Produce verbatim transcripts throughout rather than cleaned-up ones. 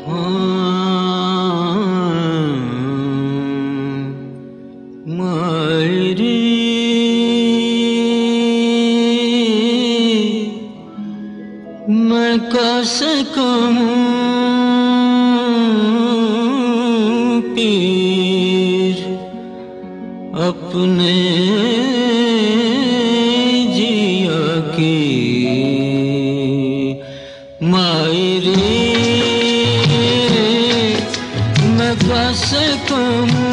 मायरी मैं कैसे कहूँ पीर अपने जिया की मायरी मैं कैसे कहूँ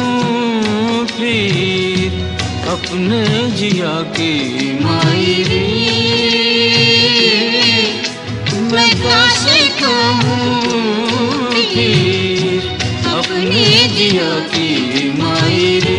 पीर अपने जिया की मायरी मैं कैसे कहूँ पीर अपने जिया की मायरी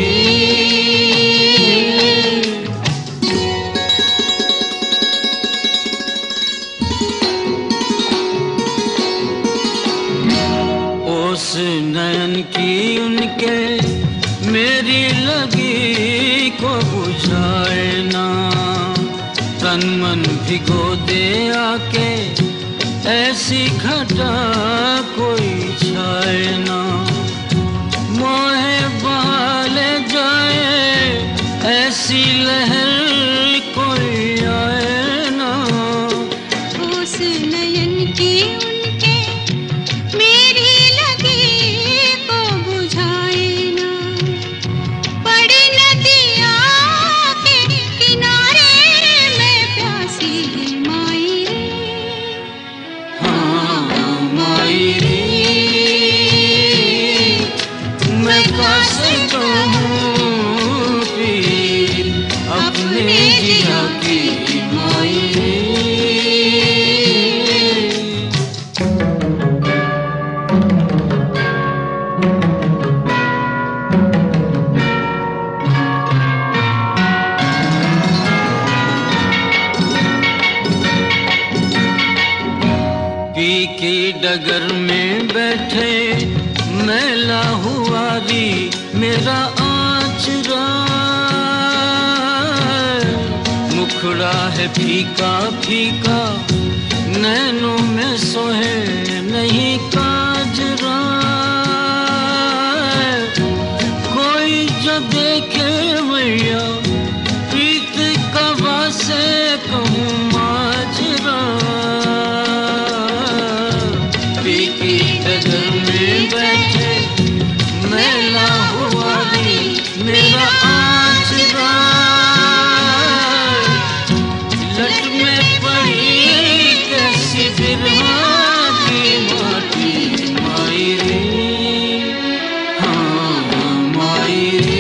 उस नयन की उनके मेरी लगी को बुझाए ना तन मन भिगो दे आके ऐसी घटा कोई छाए ना मोहे बहाले जाए ऐसी लहर कोई आए ना उस नयन की उनके मेरी लगी को बुझाए ना बड़ी नदिया के किनारे मैं प्यासी मायरी हाँ मायरी मैं कैसे कहूँ पीर अपने जिया की मायरी पी की डगर में बैठे मैला हुआ री मेरा आचरा मुखड़ा है फीका फीका नैनों में सोहे नहीं काजरा कोई जो देखे भैया प्रीत कबा से कहूँ माजरा पी की डगर में बैठे मैला हुआ री मेरा आचरा लट में पड़ी कैसी बिरहा की माटी मायरी हाँ मायरी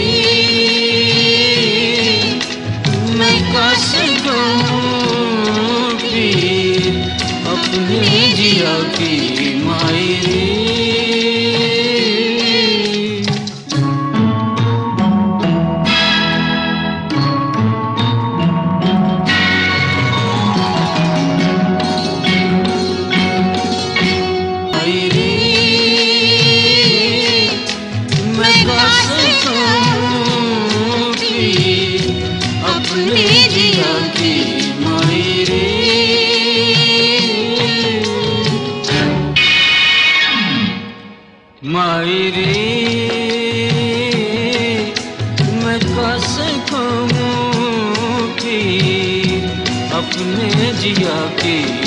मैं कैसे कहूँ पीर अपने जिया की मायरी मैं कैसे कहूँ पीर अपने जिया की मायरी मायरी मैं कैसे कहूँ पीर अपने जिया की